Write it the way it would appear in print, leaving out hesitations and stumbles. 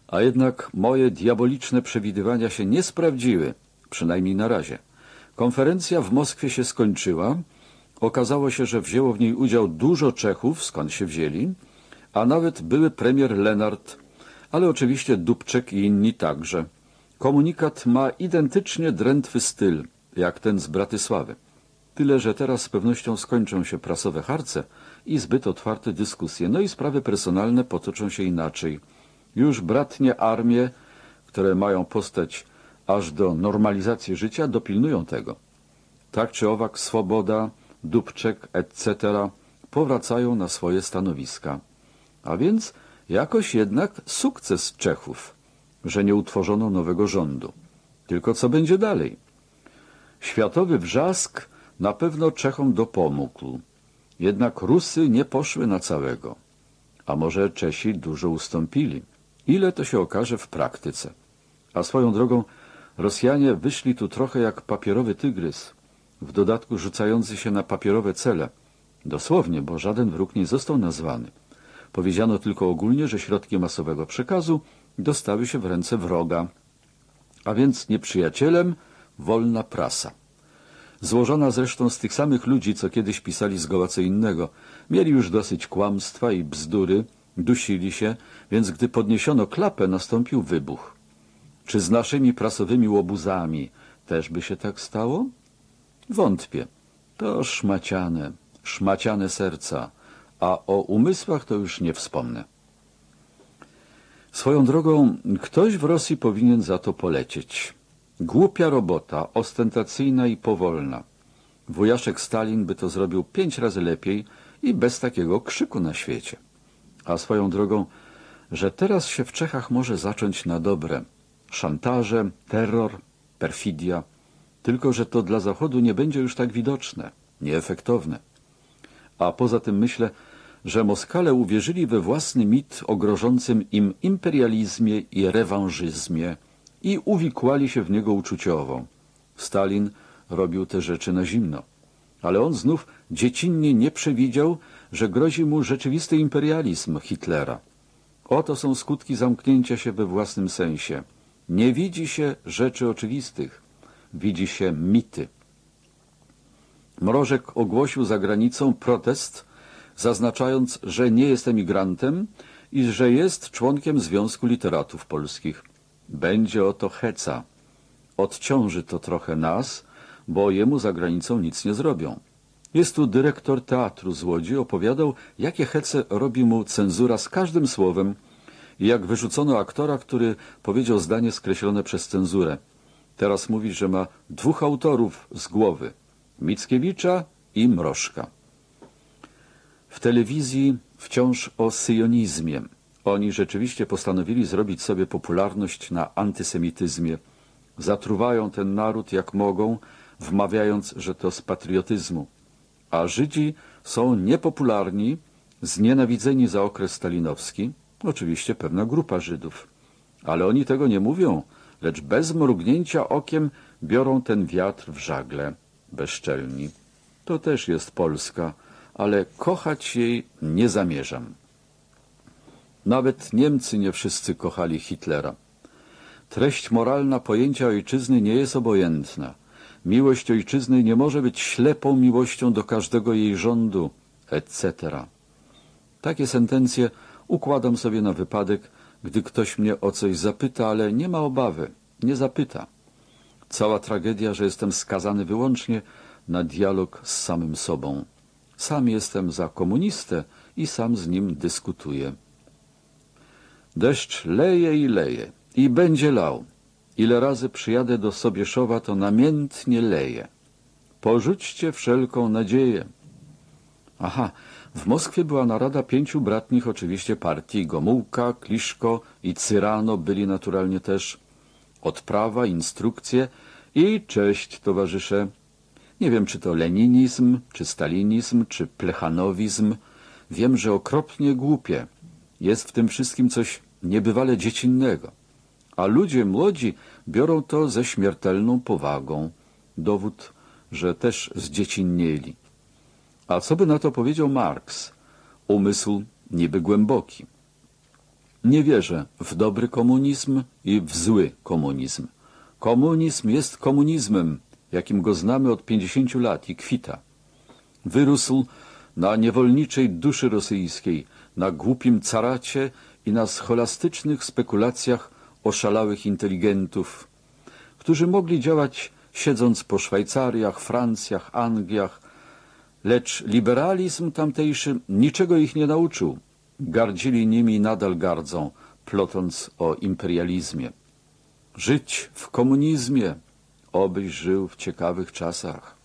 A jednak moje diaboliczne przewidywania się nie sprawdziły, przynajmniej na razie. Konferencja w Moskwie się skończyła. Okazało się, że wzięło w niej udział dużo Czechów, skąd się wzięli, a nawet były premier Lenart, ale oczywiście Dubček i inni także. Komunikat ma identycznie drętwy styl, jak ten z Bratysławy. Tyle, że teraz z pewnością skończą się prasowe harce i zbyt otwarte dyskusje, no i sprawy personalne potoczą się inaczej. Już bratnie armie, które mają postać aż do normalizacji życia, dopilnują tego. Tak czy owak Swoboda, Dubček, etc. powracają na swoje stanowiska. A więc jakoś jednak sukces Czechów, że nie utworzono nowego rządu. Tylko co będzie dalej? Światowy wrzask na pewno Czechom dopomógł. Jednak Rusy nie poszły na całego. A może Czesi dużo ustąpili? Ile to się okaże w praktyce? A swoją drogą Rosjanie wyszli tu trochę jak papierowy tygrys, w dodatku rzucający się na papierowe cele. Dosłownie, bo żaden wróg nie został nazwany. Powiedziano tylko ogólnie, że środki masowego przekazu dostały się w ręce wroga, a więc nieprzyjacielem wolna prasa. Złożona zresztą z tych samych ludzi, co kiedyś pisali zgoła co innego. Mieli już dosyć kłamstwa i bzdury, dusili się, więc gdy podniesiono klapę, nastąpił wybuch. Czy z naszymi prasowymi łobuzami też by się tak stało? Wątpię. To szmaciane serca, a o umysłach to już nie wspomnę. Swoją drogą, ktoś w Rosji powinien za to polecieć. Głupia robota, ostentacyjna i powolna. Wujaszek Stalin by to zrobił 5 razy lepiej i bez takiego krzyku na świecie. A swoją drogą, że teraz się w Czechach może zacząć na dobre. Szantaże, terror, perfidia. Tylko że to dla Zachodu nie będzie już tak widoczne, nieefektowne. A poza tym myślę, że Moskale uwierzyli we własny mit o grożącym im imperializmie i rewanżyzmie i uwikłali się w niego uczuciowo. Stalin robił te rzeczy na zimno. Ale on znów dziecinnie nie przewidział, że grozi mu rzeczywisty imperializm Hitlera. Oto są skutki zamknięcia się we własnym sensie. Nie widzi się rzeczy oczywistych. Widzi się mity. Mrożek ogłosił za granicą protest, zaznaczając, że nie jest emigrantem i że jest członkiem Związku Literatów Polskich. Będzie oto heca. Odciąży to trochę nas, bo jemu za granicą nic nie zrobią. Jest tu dyrektor teatru z Łodzi, opowiadał, jakie hece robi mu cenzura z każdym słowem i jak wyrzucono aktora, który powiedział zdanie skreślone przez cenzurę. Teraz mówi, że ma 2 autorów z głowy. Mickiewicza i Mrożka. W telewizji wciąż o syjonizmie. Oni rzeczywiście postanowili zrobić sobie popularność na antysemityzmie. Zatruwają ten naród jak mogą, wmawiając, że to z patriotyzmu. A Żydzi są niepopularni, znienawidzeni za okres stalinowski. Oczywiście pewna grupa Żydów. Ale oni tego nie mówią, lecz bez mrugnięcia okiem biorą ten wiatr w żagle. Bezczelni. To też jest Polska, ale kochać jej nie zamierzam. Nawet Niemcy nie wszyscy kochali Hitlera. Treść moralna pojęcia ojczyzny nie jest obojętna. Miłość ojczyzny nie może być ślepą miłością do każdego jej rządu, etc. Takie sentencje układam sobie na wypadek, gdy ktoś mnie o coś zapyta, ale nie ma obawy, nie zapyta. Cała tragedia, że jestem skazany wyłącznie na dialog z samym sobą. Sam jestem za komunistę i sam z nim dyskutuję. Deszcz leje i leje i będzie lał. Ile razy przyjadę do Sobieszowa, to namiętnie leje. Porzućcie wszelką nadzieję. Aha, w Moskwie była narada 5 bratnich oczywiście partii. Gomułka, Kliszko i Cyrano byli naturalnie też. Odprawa, instrukcje i cześć, towarzysze. Nie wiem, czy to leninizm, czy stalinizm, czy plechanowizm. Wiem, że okropnie głupie. Jest w tym wszystkim coś niebywale dziecinnego. A ludzie młodzi biorą to ze śmiertelną powagą. Dowód, że też zdziecinnieli. A co by na to powiedział Marks? Umysł niby głęboki. Nie wierzę w dobry komunizm i w zły komunizm. Komunizm jest komunizmem, jakim go znamy od 50 lat i kwita. Wyrósł na niewolniczej duszy rosyjskiej, na głupim caracie i na scholastycznych spekulacjach oszalałych inteligentów, którzy mogli działać siedząc po Szwajcariach, Francjach, Angliach, lecz liberalizm tamtejszy niczego ich nie nauczył. Gardzili nimi i nadal gardzą, plotąc o imperializmie. Żyć w komunizmie, obyś żył w ciekawych czasach.